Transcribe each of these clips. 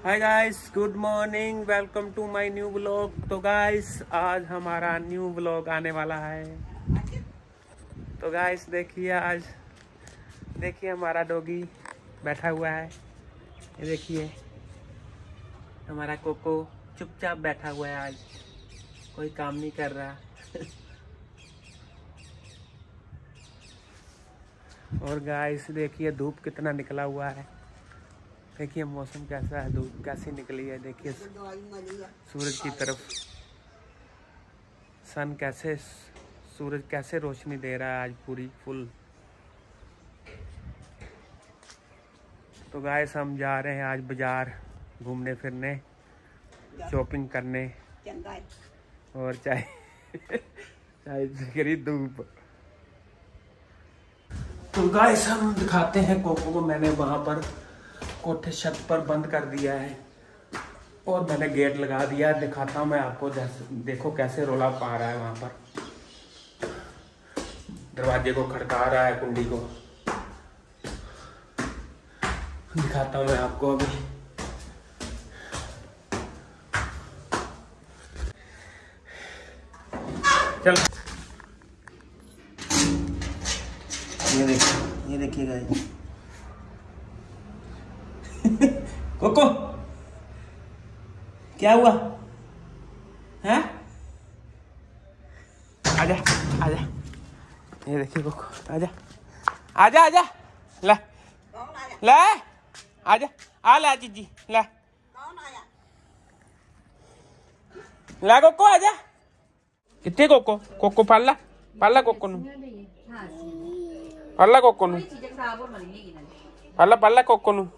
Hi guys, good morning, welcome to my new vlog. तो guys आज हमारा new vlog आने वाला है। तो गाइस देखिए हमारा डॉगी बैठा हुआ है। ये देखिए हमारा कोको चुपचाप बैठा हुआ है, आज कोई काम नहीं कर रहा। और गाइस देखिए धूप कितना निकला हुआ है। देखिए मौसम कैसा है, धूप कैसी निकली है। देखिए सूरज की तरफ सूरज कैसे रोशनी दे रहा है आज पूरी फुल। तो गाइस हम जा रहे हैं आज बाजार घूमने फिरने, शॉपिंग करने और चाय से खरीद धूप। तो गाइस हम दिखाते हैं कोको को। मैंने वहां पर कोठे छत पर बंद कर दिया है और मैंने गेट लगा दिया है। दिखाता हूँ मैं आपको, देखो कैसे रोला पा रहा है। वहां पर दरवाजे को खड़का रहा है, कुंडी को दिखाता हूँ मैं आपको अभी। चल ये देखिए गाइस कोको क्या हुआ है? आजा आजा, ये देखिए कोको, आजा आजा आजा, ले ले आजा, आ ला जीजी, ले ला कोको, आजा। कितने कोको कोको पाला कोको नु, पाला कोको नु, पाला कोको नु।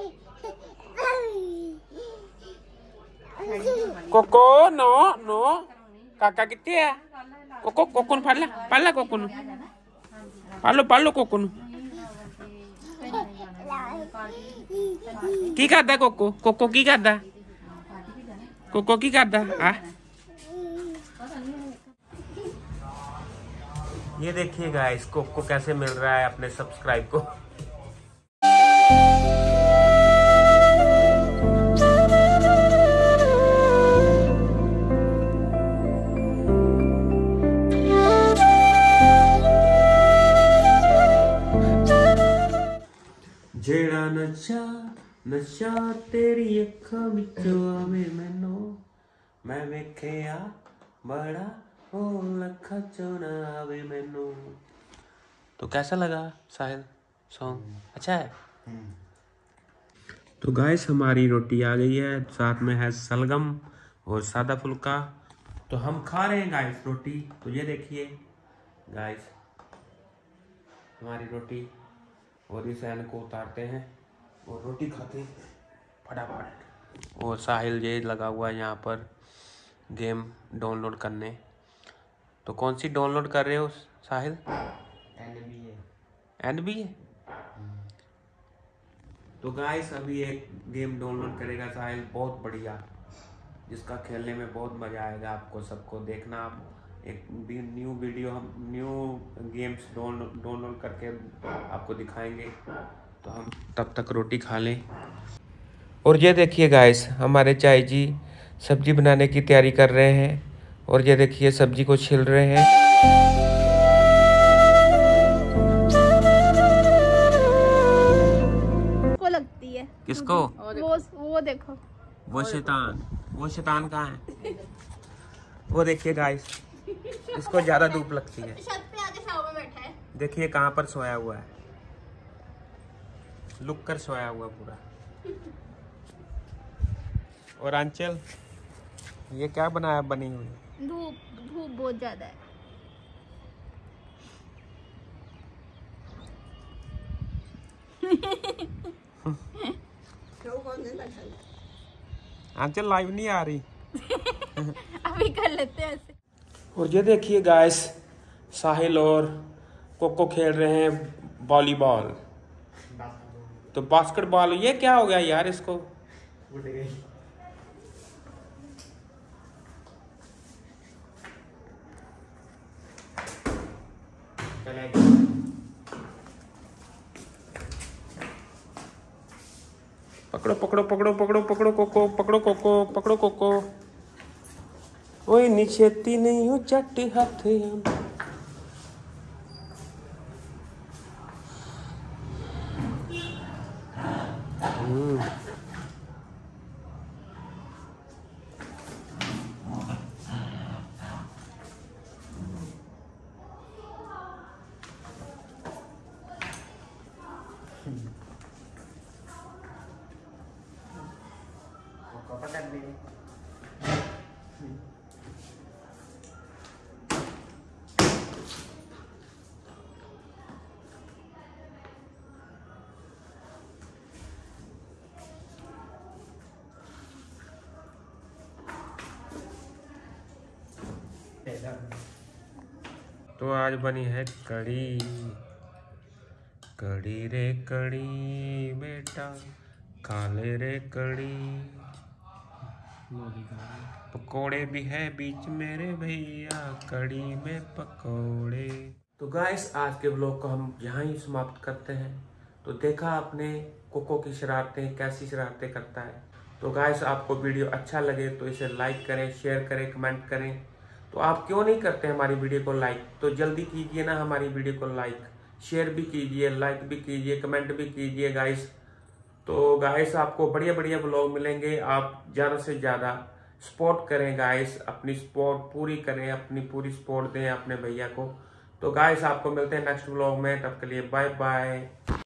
कोको नो नो काका कितने है? कोको कोको पाला कोको नु, पालो कोको नु। की करदा कोको की करदा? कोको की करदा? ये देखिए गाइस कोको कैसे मिल रहा है अपने सब्सक्राइब को। जेड़ा नशा तेरी अखां विचों आवे मैनू, मैं वेखिया बड़ा हो लखा चों ना आवे मैनू। तो कैसा लगा साहिल सॉन्ग? अच्छा है। तो गाइस हमारी रोटी आ गई है, साथ में है सलगम और सादा फुल्का। तो हम खा रहे हैं गाइस रोटी। तो ये देखिए गाइस हमारी रोटी, और इस एन को उतारते हैं और रोटी खाते हैं फटाफट। और साहिल ये लगा हुआ है यहाँ पर गेम डाउनलोड करने। तो कौन सी डाउनलोड कर रहे हो साहिल? NBA। तो गाइस अभी एक गेम डाउनलोड करेगा साहिल, बहुत बढ़िया, जिसका खेलने में बहुत मज़ा आएगा। आपको सबको देखना, आप एक न्यू वीडियो हम न्यू गेम्स डाउनलोड करके आपको दिखाएंगे। तो हम तब तक रोटी खा लें। और ये देखिए गाइस हमारे चाय जी सब्जी बनाने की तैयारी कर रहे हैं। और ये देखिए सब्जी को छिल रहे हैं। को लगती है किसको? वो देखो, वो शैतान कहाँ है? वो देखिए गाइस इसको ज्यादा धूप लगती है। छत पे आके छाव में बैठा है। देखिए कहाँ पर सोया हुआ है, लुक कर सोया हुआ पूरा। और आंचल ये क्या बनाया बनी हुई? धूप बहुत ज्यादा है। आंचल लाइव नहीं आ रही। अभी कर लेते हैं ऐसे। और ये देखिए गाइस साहिल और कोको खेल रहे हैं वॉलीबॉल। तो बास्केटबॉल, ये क्या हो गया यार इसको? पकड़ो पकड़ो पकड़ो पकड़ो पकड़ो कोको, पकड़ो कोको, पकड़ो कोको। ओए नीचे ती नहीं हो चट हाथ हम। तो आज बनी है कड़ी, कड़ी रे कड़ी बेटा, काले रे कड़ी। पकोड़े भी है बीच मेरे भैया, कड़ी में पकोड़े। तो गाइस आज के व्लॉग को हम यहाँ ही समाप्त करते हैं। तो देखा आपने कोको की शरारतें, कैसी शरारतें करता है। तो गाइस आपको वीडियो अच्छा लगे तो इसे लाइक करें, शेयर करें, कमेंट करें। तो आप क्यों नहीं करते हमारी वीडियो को लाइक? तो जल्दी कीजिए ना हमारी वीडियो को लाइक, शेयर भी कीजिए, लाइक भी कीजिए, कमेंट भी कीजिए गाइस। तो गाइस आपको बढ़िया बढ़िया व्लॉग मिलेंगे। आप ज़्यादा से ज़्यादा सपोर्ट करें गाइस, अपनी सपोर्ट पूरी करें, अपनी पूरी सपोर्ट दें अपने भैया को। तो गाइस आपको मिलते हैं नेक्स्ट व्लॉग में, तब के लिए बाय बाय।